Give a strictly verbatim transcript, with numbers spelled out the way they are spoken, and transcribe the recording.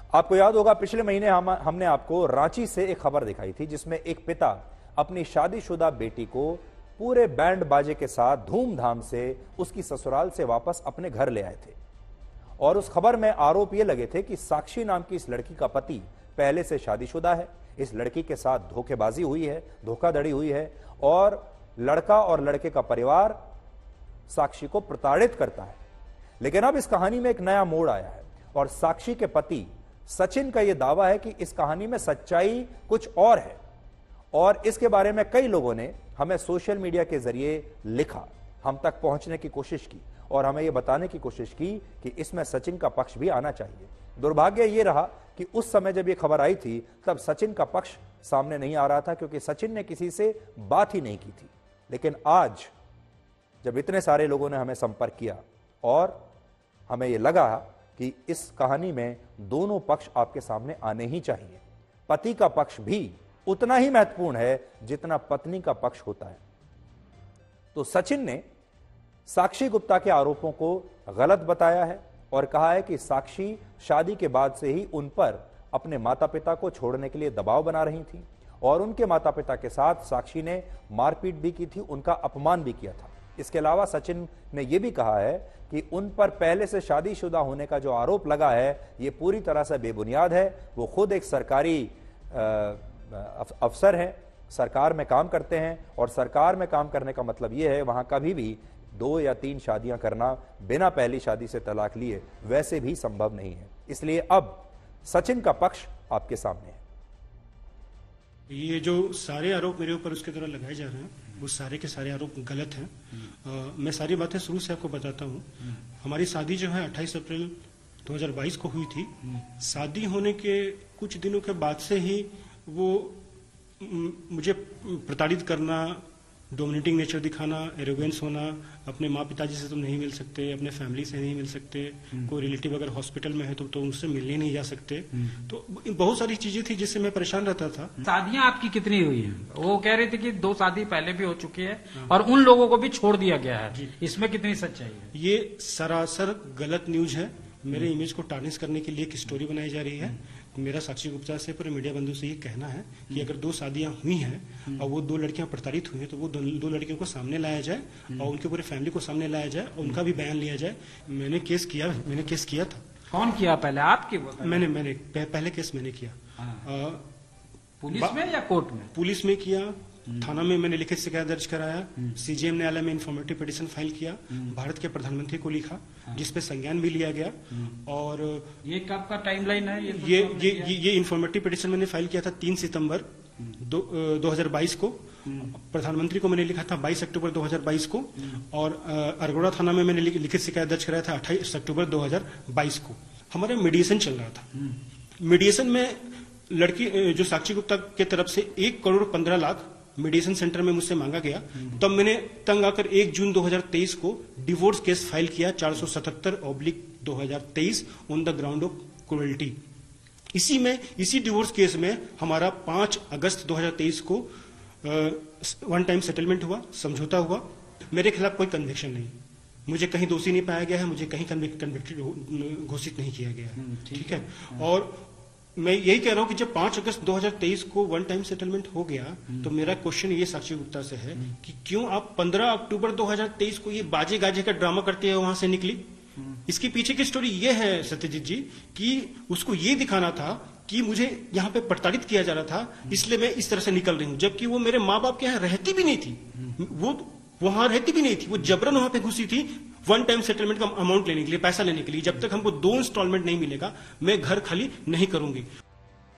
आपको याद होगा पिछले महीने हम हमने आपको रांची से एक खबर दिखाई थी जिसमें एक पिता अपनी शादीशुदा बेटी को पूरे बैंड बाजे के साथ धूमधाम से उसकी ससुराल से वापस अपने घर ले आए थे। और उस खबर में आरोप ये लगे थे कि साक्षी नाम की इस लड़की का पति पहले से शादीशुदा है, इस लड़की के साथ धोखेबाजी हुई है, धोखाधड़ी हुई है और लड़का और लड़के का परिवार साक्षी को प्रताड़ित करता है। लेकिन अब इस कहानी में एक नया मोड़ आया है और साक्षी के पति सचिन का यह दावा है कि इस कहानी में सच्चाई कुछ और है। और इसके बारे में कई लोगों ने हमें सोशल मीडिया के जरिए लिखा, हम तक पहुंचने की कोशिश की और हमें यह बताने की कोशिश की कि इसमें सचिन का पक्ष भी आना चाहिए। दुर्भाग्य यह रहा कि उस समय जब यह खबर आई थी तब सचिन का पक्ष सामने नहीं आ रहा था, क्योंकि सचिन ने किसी से बात ही नहीं की थी। लेकिन आज जब इतने सारे लोगों ने हमें संपर्क किया और हमें यह लगा कि इस कहानी में दोनों पक्ष आपके सामने आने ही चाहिए। पति का पक्ष भी उतना ही महत्वपूर्ण है जितना पत्नी का पक्ष होता है। तो सचिन ने साक्षी गुप्ता के आरोपों को गलत बताया है और कहा है कि साक्षी शादी के बाद से ही उन पर अपने माता पिता को छोड़ने के लिए दबाव बना रही थी और उनके माता पिता के साथ साक्षी ने मारपीट भी की थी, उनका अपमान भी किया था। इसके अलावा सचिन ने यह भी कहा है कि उन पर पहले से शादीशुदा होने का जो आरोप लगा है यह पूरी तरह से बेबुनियाद है। वो खुद एक सरकारी अफसर हैं, सरकार में काम करते हैं और सरकार में काम करने का मतलब यह है वहां कभी भी दो या तीन शादियां करना बिना पहली शादी से तलाक लिए वैसे भी संभव नहीं है। इसलिए अब सचिन का पक्ष आपके सामने है। ये जो सारे आरोप मेरे ऊपर उसके द्वारा लगाए जा रहे हैं वो सारे के सारे आरोप गलत हैं। आ, मैं सारी बातें शुरू से आपको बताता हूँ। हमारी शादी जो है अट्ठाईस अप्रैल दो हज़ार बाईस को हुई थी। शादी होने के कुछ दिनों के बाद से ही वो मुझे प्रताड़ित करना, डोमिनेटिंग नेचर दिखाना, एरोगेंस होना, अपने माँ पिताजी से तुम नहीं मिल सकते, अपने फैमिली से नहीं मिल सकते, कोई रिलेटिव अगर हॉस्पिटल में है तो तो उनसे मिलने नहीं जा सकते। तो बहुत सारी चीजें थी जिससे मैं परेशान रहता था। शादियां आपकी कितनी हुई हैं? वो कह रहे थे कि दो शादी पहले भी हो चुकी है और उन लोगों को भी छोड़ दिया गया है। इसमें कितनी सच्चाई है? ये सरासर गलत न्यूज है। मेरे इमेज को टार्निश करने के लिए एक स्टोरी बनाई जा रही है। मेरा साक्षी गुप्ता से पूरे मीडिया बंधु से ये कहना है कि अगर दो शादियां हुई हैं और वो दो लड़कियां प्रताड़ित हुई हैं तो वो दो, दो लड़कियों को सामने लाया जाए और उनके पूरे फैमिली को सामने लाया जाए और उनका भी बयान लिया जाए। मैंने केस किया मैंने केस किया था। कौन किया पहले, आप की? मैंने मैंने पहले केस मैंने किया। आ, पुलिस में या कोर्ट में? पुलिस में किया, थाना में मैंने लिखित शिकायत दर्ज कराया, सीजीएम न्यायालय में इन्फॉर्मेटिव पिटीशन फाइल किया, भारत के प्रधानमंत्री को लिखा जिसपे संज्ञान भी लिया गया। और ये कब का टाइमलाइन है? ये ये ये ये, ये इन्फॉर्मेटिव पिटीशन मैंने फाइल किया था तीन सितंबर दो हजार बाईस को। प्रधानमंत्री को मैंने लिखा था बाईस अक्टूबर दो हज़ार बाईस को और अरगोड़ा थाना में मैंने लिखित शिकायत दर्ज कराया था अट्ठाईस अक्टूबर दो हज़ार बाईस को। हमारा मीडिएशन चल रहा था। मीडिएशन में लड़की जो साक्षी गुप्ता के तरफ से एक करोड़ पंद्रह लाख मीडिएशन सेंटर में मुझसे मांगा गया। तब मैंने तंग आकर एक जून दो हज़ार तेईस को डिवोर्स केस फाइल किया चार सौ सतहत्तर ऑब्लिक दो हज़ार तेईस on the ground of cruelty. इसी में इसी डिवोर्स केस में हमारा पांच अगस्त दो हज़ार तेईस को वन टाइम सेटलमेंट हुआ, समझौता हुआ। मेरे खिलाफ कोई कन्विक्शन नहीं, मुझे कहीं दोषी नहीं पाया गया है, मुझे कहीं कन्विक्टेड घोषित नहीं किया गया है। ठीक है। और मैं यही कह रहा हूं कि जब पांच अगस्त दो हज़ार तेईस को वन टाइम सेटलमेंट हो गया तो मेरा क्वेश्चन ये साक्षी गुप्ता से है कि क्यों आप पंद्रह अक्टूबर दो हज़ार तेईस को ये बाजे गाजे का ड्रामा करते हुए वहां से निकली? इसके पीछे की स्टोरी ये है सत्यजीत जी कि उसको ये दिखाना था कि मुझे यहाँ पे प्रताड़ित किया जा रहा था, इसलिए मैं इस तरह से निकल रही हूँ, जबकि वो मेरे माँ बाप के यहाँ रहती भी नहीं थी, वो वहां रहती भी नहीं थी, वो जबरन वहां पे घुसी थी वन टाइम सेटलमेंट का अमाउंट लेने के लिए, पैसा लेने के लिए। जब तक हमको दो इंस्टॉलमेंट नहीं मिलेगा मैं घर खाली नहीं करूंगी।